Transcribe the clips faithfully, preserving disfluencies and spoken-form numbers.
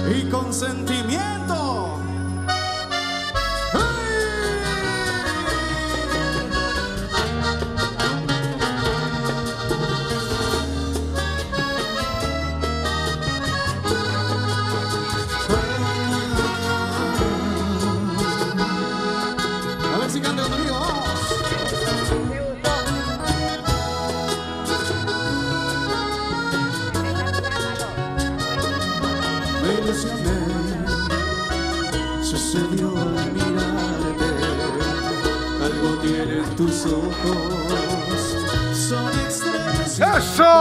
y con sentimiento. A ver si canta conmigo, vamos. Me ilusioné, sucedió al mirarte, algo tienen tus ojos, son extraños. ¡Eso!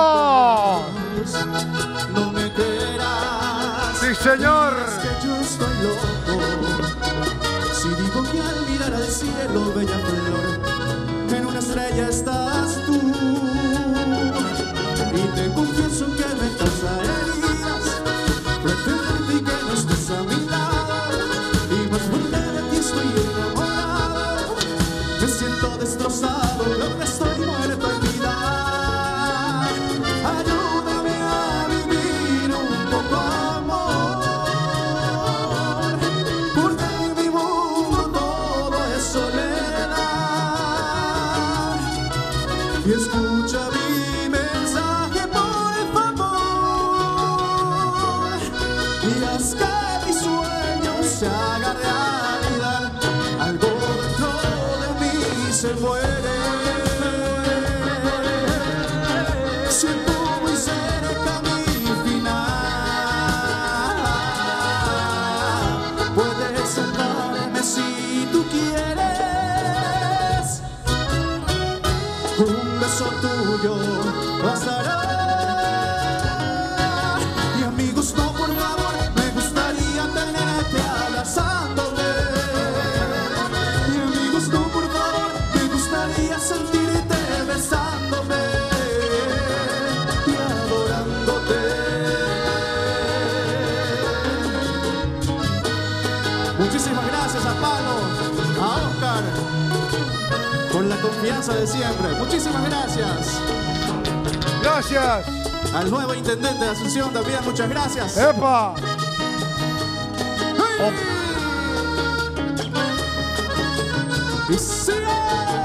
No me creerás. ¡Sí, señor! Es que yo estoy loco. Si digo que al mirar al cielo, bella flor, en una estrella estás tú. Y te confieso que me causa heridas pretenderte y que no estés a mi lado. Y más fuerte de ti estoy enamorado. Me siento destrozado, lo que estoy muerto en vida. Ayúdame a vivir un poco amor, porque en mi mundo todo es soledad. Y escucha mi mensaje, por favor, y haz que mi sueño se haga realidad. Algo dentro de mí se muere. Siento muy cerca mi final. Puedes salvarme si tú quieres. Un beso tuyo bastará. Y amigos, no, por favor, me gustaría tenerte abrazándome. Y amigos, no, por favor, me gustaría sentirte besándome y adorándote. Muchísimas gracias a Palo, a Oscar, por la confianza de siempre. Muchísimas gracias. Gracias. Al nuevo intendente de Asunción también, muchas gracias. ¡Epa! ¡Hey! Y sigue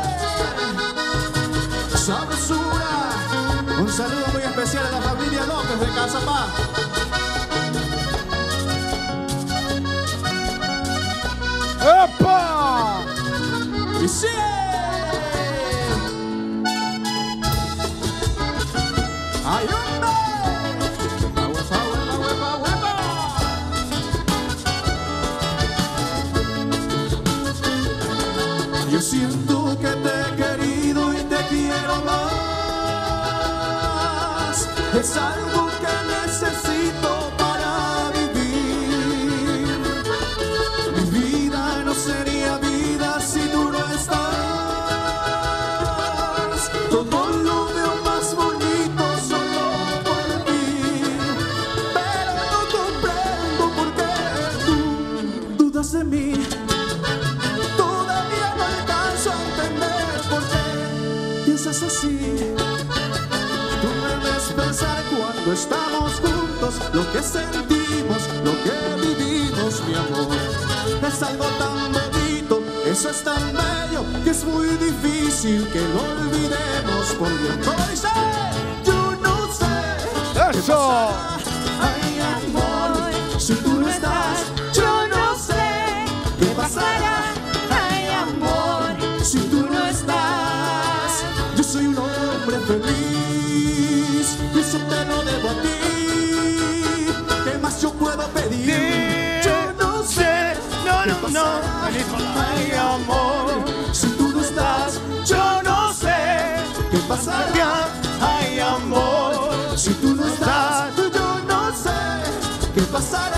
sabrosura. Un saludo muy especial a la familia López de Casapá. ¡Epa! Y sigue. ¡Ayúdame! ¡Huepa, huepa, huepa, huepa! Yo siento que te he querido y te quiero más. Es algo que necesito para vivir. Mi vida no sería vida si tú no estás. Todo lo veo más bonito solo por ti. Pero no comprendo por qué tú dudas de mí. Todavía no alcanzo a entender por qué piensas así. Tú me ves pensar cuando estamos juntos, lo que sentimos, lo que vivimos, mi amor. Es algo tan bonito, eso es tan bello, que es muy difícil que lo olvidemos. Porque hoy sé, yo no sé qué ¡Eso! pasará. Ay, amor, si tú no estás, yo no sé qué pasará. Ay, amor, si tú no estás, yo soy un hombre feliz y eso te lo debo a ti. ¿Qué más yo puedo pedir? Yo no sé, no, no, no. Ay, amor, si tú no estás, yo no sé qué pasará. Ay, amor, si tú no estás, yo no sé qué pasará.